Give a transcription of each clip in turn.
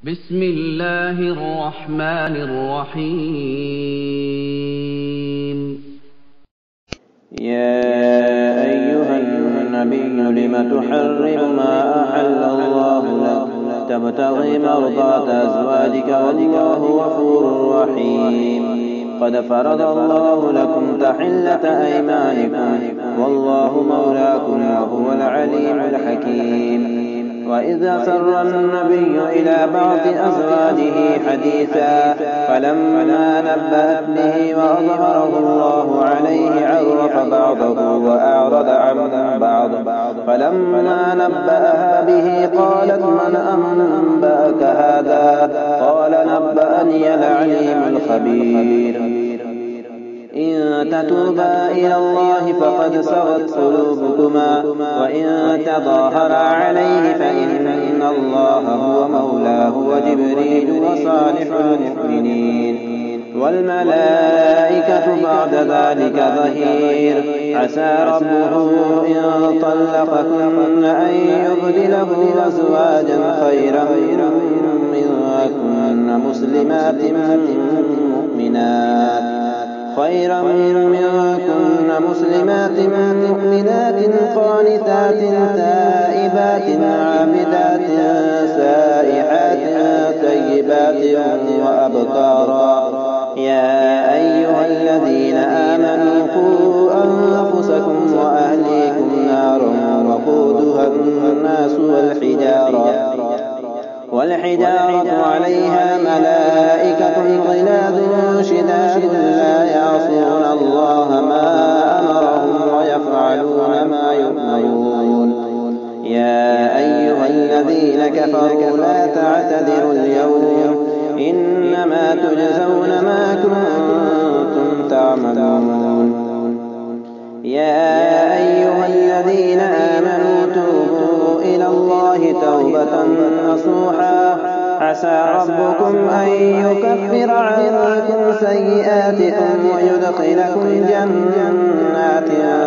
بسم الله الرحمن الرحيم. يا أيها النبي لم تحرم ما أحل الله لك تبتغي مرضات أزواجك والله غفور رحيم. قد فرض الله لكم تحلة أيمانكم والله مولاكم وهو العليم الحكيم. وإذا سر النبي إلى بعض أزواجه حديثا فلما نبأت به وأظهره الله عليه عرف بعضه وأعرض عن بعض. فلما نبأها به قالت من أنبأك هذا؟ قال نبأني العليم الخبير. إن تتوبا إلى الله فقد صغت قلوبكما وإن تظاهرا عليه فإن الله هو مولاه وجبريل وصالح المؤمنين والملائكة بعد ذلك ظهير. عسى ربه إن طلقكن أن يبدله أزواجا خيرا منكن مسلمات مؤمنات قانتات تائبات عابدات سائحات طيبات وأبكارا. يا أيها الذين آمنوا قوا أنفسكم وأهليكم نارا وقودها الناس والحجارة عليها ملائكة غلاظ شداد لا يعصون الله ما أمرهم ويفعلون ما يؤمرون. يا أيها الذين كفروا لا تعتذروا اليوم إنما تجزون ما كنتم تعملون. يا أيها الذين آمنوا توبوا إلى الله توبة نصوحا. عسى ربكم أن يكفر عنكم سيئاتكم ويدخلكم جنات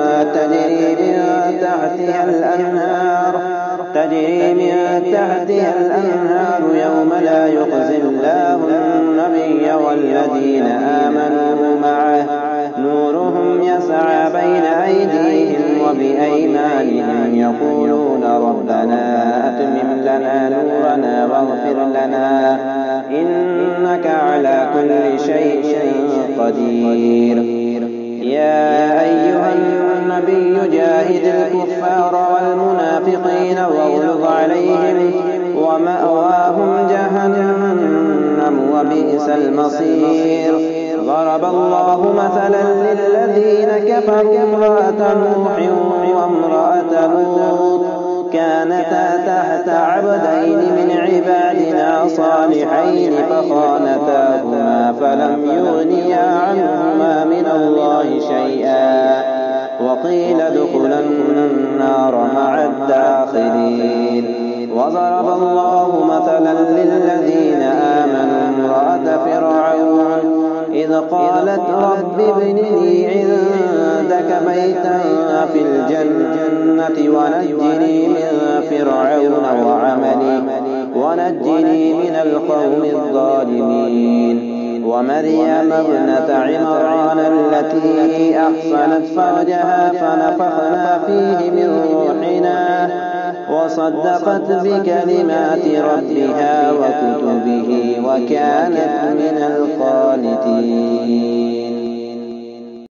تجري من تحتها الأنهار يوم لا يخزي الله النبي والذين آمنوا معه نورهم يسعى بين أيديهم وبأيمانهم يقولون ربنا أتمم لنا نورنا واغفر لنا إنك على كل شيء قدير. يا أيها النبي جاهد الكفار والمنافقين واغلظ عليهم ومأواهم جهنم وبئس المصير. ضرب الله مثلا للذين كفروا امرأة نوح وامرأة لوط كانتا تحت عبدين من عبادنا صالحين فخانتاهما فلم يغنيا عنهما من الله شيئا وقيل ادخلا النار مع الداخلين. وضرب الله مثلا للذين آمنوا امرأة فرعون إذ قالت رب ابن لي عندك بيتا في الجنة ونجني من فرعون وعمله ونجني من القوم الظالمين. ومريم ابنة عمران التي أحصنت فرجها فنفخنا فيه من روحنا وصدقت بكلمات ربها وكتبه وكانت من القانتين.